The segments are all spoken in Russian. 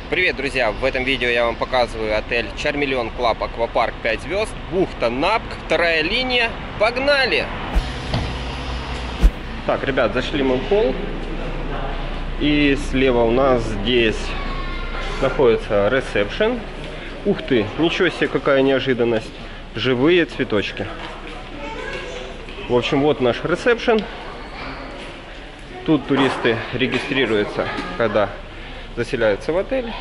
Привет, друзья! В этом видео я вам показываю отель Charmeleon Club Аквапарк 5 звезд, бухта Напк, вторая линия. Погнали! Так, ребят, зашли мы в холл. И слева у нас здесь находится ресепшн. Ух ты, ничего себе, какая неожиданность. Живые цветочки. В общем, вот наш ресепшн. Тут туристы регистрируются, когда заселяются в отель.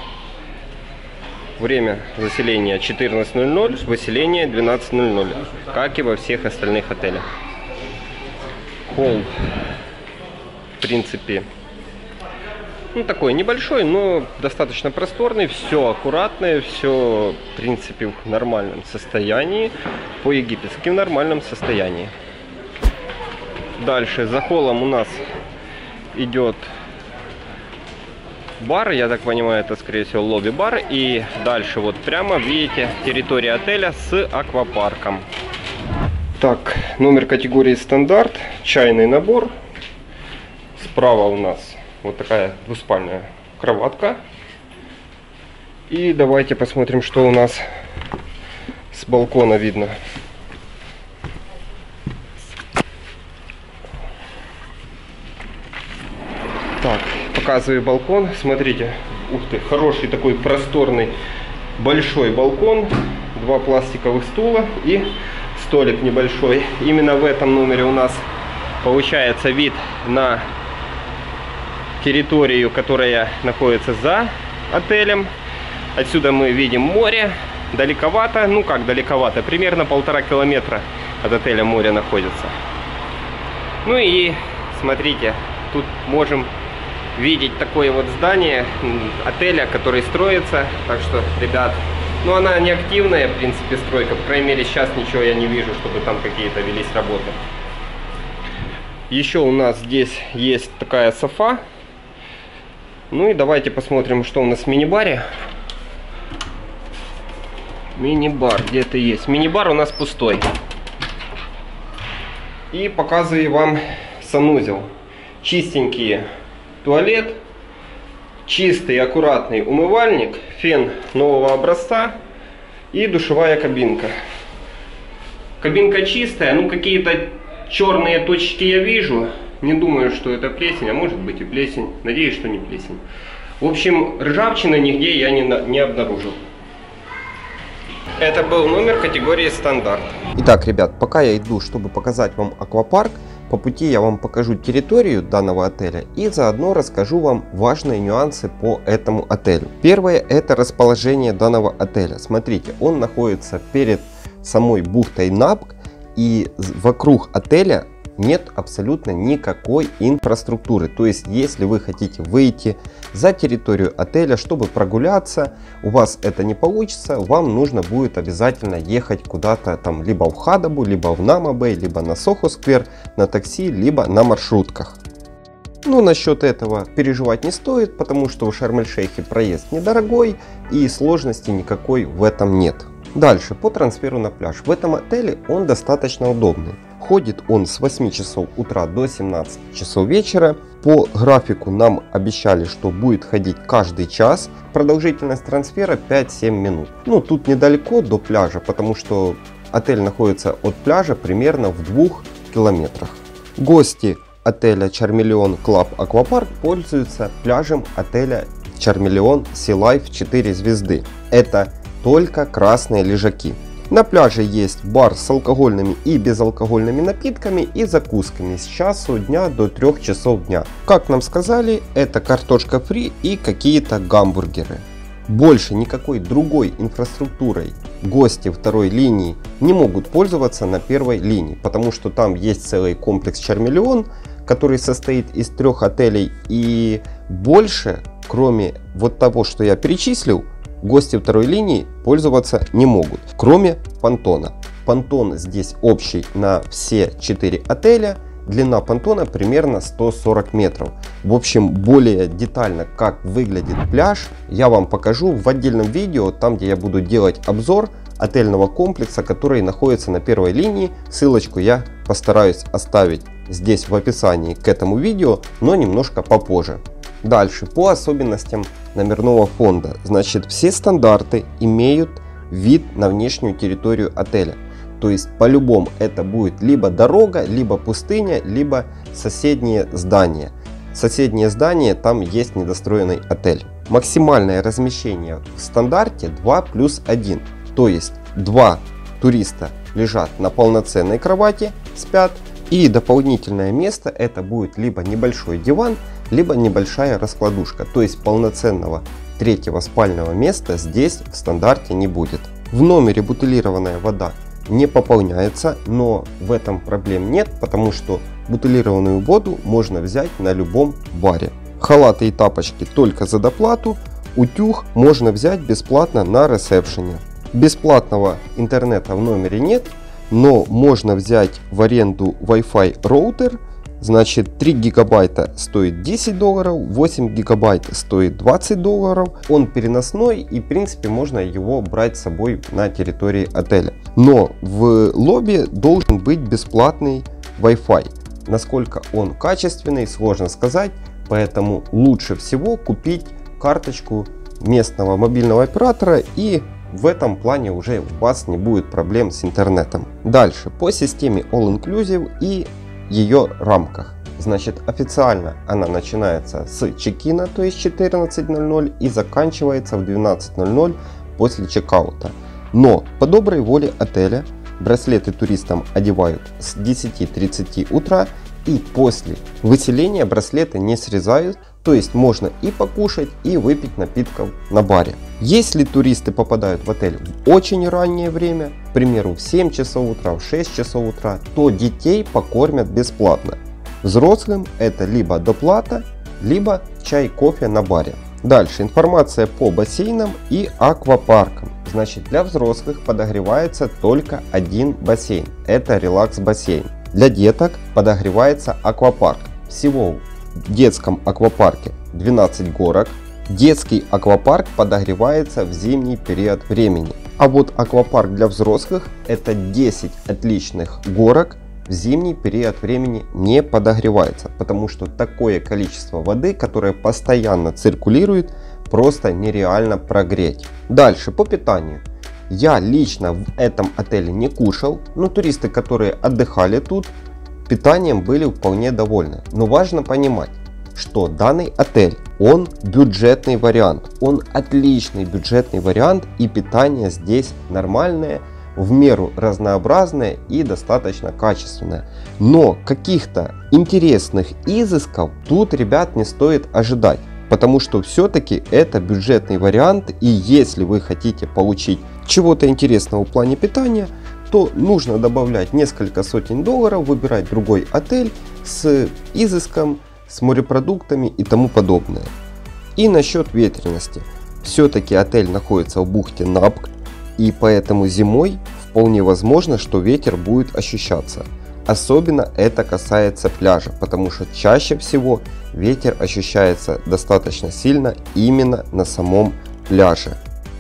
Время заселения 14:00, выселение 12:00, как и во всех остальных отелях. Холл, в принципе, такой небольшой, но достаточно просторный, все аккуратное, все, в принципе, в нормальном состоянии, по-египетски в нормальном состоянии. Дальше за холлом у нас идет бар, я так понимаю, это скорее всего лобби-бар. И дальше вот прямо видите территория отеля с аквапарком. Так, номер категории стандарт, чайный набор. Справа у нас вот такая двуспальная кроватка. И давайте посмотрим, что у нас с балкона видно. Так, показываю балкон. Смотрите, ух ты, хороший такой просторный большой балкон. Два пластиковых стула и столик небольшой. Именно в этом номере у нас получается вид на территорию, которая находится за отелем. Отсюда мы видим море. Далековато, ну как далековато, примерно 1,5 километра от отеля море находится. Ну и смотрите, тут можем видеть такое вот здание отеля, который строится. Так что, ребят, она не активная, в принципе, стройка. По крайней мере, сейчас ничего я не вижу, чтобы там какие-то велись работы. Еще у нас здесь есть такая софа. Ну и давайте посмотрим, что у нас в мини-баре. Мини-бар где-то есть. Мини-бар у нас пустой. И показываю вам санузел. Чистенький туалет, чистый аккуратный умывальник, фен нового образца и душевая кабинка. Кабинка чистая, какие-то черные точки я вижу. Не думаю, что это плесень, а может быть и плесень. Надеюсь, что не плесень. В общем, ржавчины нигде я не обнаружил. Это был номер категории стандарт. Итак, ребят, пока я иду, чтобы показать вам аквапарк, по пути я вам покажу территорию данного отеля и заодно расскажу вам важные нюансы по этому отелю. Первое — это расположение данного отеля. Смотрите, он находится перед самой бухтой Напк, и вокруг отеля нет абсолютно никакой инфраструктуры. То есть, если вы хотите выйти за территорию отеля, чтобы прогуляться, у вас это не получится, вам нужно будет обязательно ехать куда-то там, либо в Хадабу, либо в Намабэй, либо на Сохо-сквер, на такси, либо на маршрутках. Но насчет этого переживать не стоит, потому что в Шарм-эль-Шейхе проезд недорогой и сложности никакой в этом нет. Дальше, по трансферу на пляж. В этом отеле он достаточно удобный. Ходит он с 8 часов утра до 17 часов вечера. По графику нам обещали, что будет ходить каждый час. Продолжительность трансфера 5-7 минут. Тут недалеко до пляжа, потому что отель находится от пляжа примерно в 2 километрах. Гости отеля Charmeleon Club Аквапарк пользуются пляжем отеля Charmeleon Sea Life 4 звезды. Это только красные лежаки. На пляже есть бар с алкогольными и безалкогольными напитками и закусками с часу дня до 3 часов дня. Как нам сказали, это картошка фри и какие-то гамбургеры. Больше никакой другой инфраструктурой гости второй линии не могут пользоваться на первой линии, потому что там есть целый комплекс Charmeleon, который состоит из 3 отелей, и больше, кроме вот того, что я перечислил, гости второй линии пользоваться не могут, кроме понтона. Понтон здесь общий на все 4 отеля. Длина понтона примерно 140 метров. В общем, более детально, как выглядит пляж, я вам покажу в отдельном видео, там где я буду делать обзор отельного комплекса, который находится на первой линии. Ссылочку я постараюсь оставить здесь в описании к этому видео, но немножко попозже. Дальше, по особенностям номерного фонда. Значит, все стандарты имеют вид на внешнюю территорию отеля. То есть, по-любому это будет либо дорога, либо пустыня, либо соседние здания. Соседние здания, там есть недостроенный отель. Максимальное размещение в стандарте 2+1. То есть, 2 туриста лежат на полноценной кровати, спят. И дополнительное место это будет либо небольшой диван, либо небольшая раскладушка. То есть полноценного третьего спального места здесь в стандарте не будет. В номере бутилированная вода не пополняется, но в этом проблем нет, потому что бутилированную воду можно взять на любом баре. Халаты и тапочки только за доплату, утюг можно взять бесплатно на ресепшене. Бесплатного интернета в номере нет, но можно взять в аренду Wi-Fi роутер. Значит, 3 гигабайта стоит $10, 8 гигабайт стоит $20. Он переносной и в принципе можно его брать с собой на территории отеля. Но в лобби должен быть бесплатный Wi-Fi. Насколько он качественный, сложно сказать, поэтому лучше всего купить карточку местного мобильного оператора, и в этом плане уже у вас не будет проблем с интернетом. Дальше, по системе All Inclusive и ее рамках. Значит, официально она начинается с чекина, то есть 14:00, и заканчивается в 12:00 после чекаута. Но по доброй воле отеля браслеты туристам одевают с 10:30 утра, и после выселения браслеты не срезают. То есть можно и покушать, и выпить напитков на баре. Если туристы попадают в отель в очень раннее время, к примеру в 7 часов утра, в 6 часов утра, то детей покормят бесплатно. Взрослым это либо доплата, либо чай, кофе на баре. Дальше информация по бассейнам и аквапаркам. Значит, для взрослых подогревается только один бассейн. Это релакс-бассейн. Для деток подогревается аквапарк. Всего в детском аквапарке 12 горок. Детский аквапарк подогревается в зимний период времени. А вот аквапарк для взрослых это 10 отличных горок. В зимний период времени не подогревается, потому что такое количество воды, которое постоянно циркулирует, просто нереально прогреть. Дальше по питанию. Я лично в этом отеле не кушал, но туристы, которые отдыхали тут, питанием были вполне довольны. Но важно понимать, что данный отель, он бюджетный вариант. Он отличный бюджетный вариант, и питание здесь нормальное, в меру разнообразное и достаточно качественное. Но каких-то интересных изысков тут, ребят, не стоит ожидать. Потому что все-таки это бюджетный вариант, и если вы хотите получить чего-то интересного в плане питания, то нужно добавлять несколько сотен долларов, выбирать другой отель с изыском, с морепродуктами и тому подобное. И насчет ветрености. Все-таки отель находится в бухте Напк, и поэтому зимой вполне возможно, что ветер будет ощущаться. Особенно это касается пляжа, потому что чаще всего ветер ощущается достаточно сильно именно на самом пляже.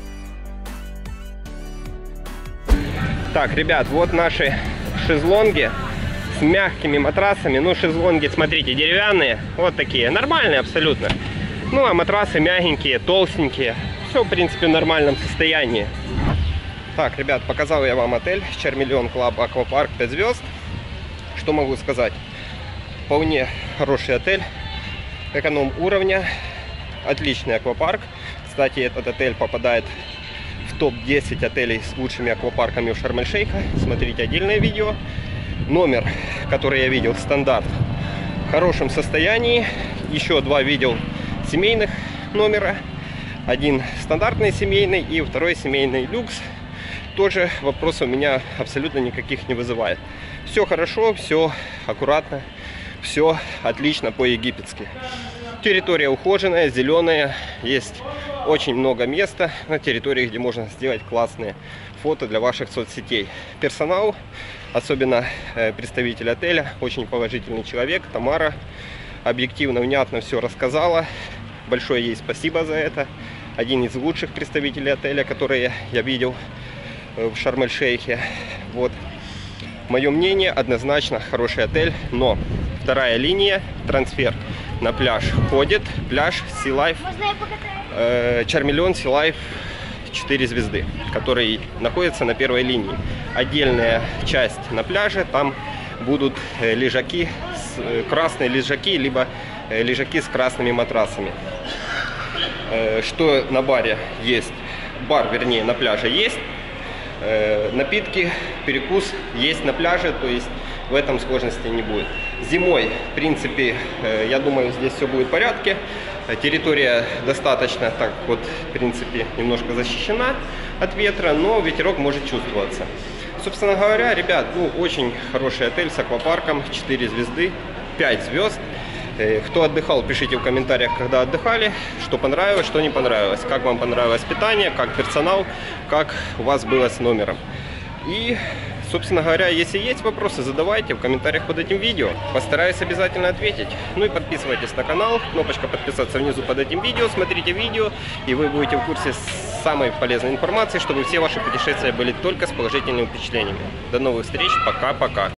Так, ребят, вот наши шезлонги с мягкими матрасами. Ну, шезлонги, смотрите, деревянные, вот такие, нормальные абсолютно. Ну, а матрасы мягенькие, толстенькие, все, в принципе, в нормальном состоянии. Так, ребят, показал я вам отель Charmeleon Club Aquapark 5 звезд. Что могу сказать? Вполне хороший отель, эконом уровня, отличный аквапарк. Кстати, этот отель попадает в топ-10 отелей с лучшими аквапарками в Шарм-эль-Шейха. Смотрите отдельное видео. Номер, который я видел, стандарт, в хорошем состоянии. Еще 2 видел семейных номера. Один стандартный семейный и второй семейный люкс. Тоже вопросов у меня абсолютно никаких не вызывает. Все хорошо, все аккуратно, все отлично по-египетски. Территория ухоженная, зеленая, есть очень много места на территории, где можно сделать классные фото для ваших соцсетей. Персонал, особенно представитель отеля, очень положительный человек, Тамара, объективно, внятно все рассказала. Большое ей спасибо за это. Один из лучших представителей отеля, которые я видел в Шарм-эль-Шейхе. Вот. Мое мнение, однозначно хороший отель, но вторая линия, трансфер на пляж ходит пляж Sea Life, Charmeleon Sea Life 4 звезды, который находится на первой линии. Отдельная часть на пляже, там будут лежаки, красные лежаки, либо лежаки с красными матрасами. Что на баре есть? Бар, вернее, на пляже есть. Напитки, перекус есть на пляже, то есть в этом сложности не будет. Зимой, в принципе, я думаю, здесь все будет в порядке. Территория достаточно, так вот, в принципе, немножко защищена от ветра, но ветерок может чувствоваться. Собственно говоря, ребят, ну, очень хороший отель с аквапарком, 4 звезды, 5 звезд. Кто отдыхал, пишите в комментариях, когда отдыхали, что понравилось, что не понравилось, как вам понравилось питание, как персонал, как у вас было с номером. И, собственно говоря, если есть вопросы, задавайте в комментариях под этим видео. Постараюсь обязательно ответить. Ну и подписывайтесь на канал, кнопочка подписаться внизу под этим видео, смотрите видео, и вы будете в курсе самой полезной информации, чтобы все ваши путешествия были только с положительными впечатлениями. До новых встреч, пока-пока.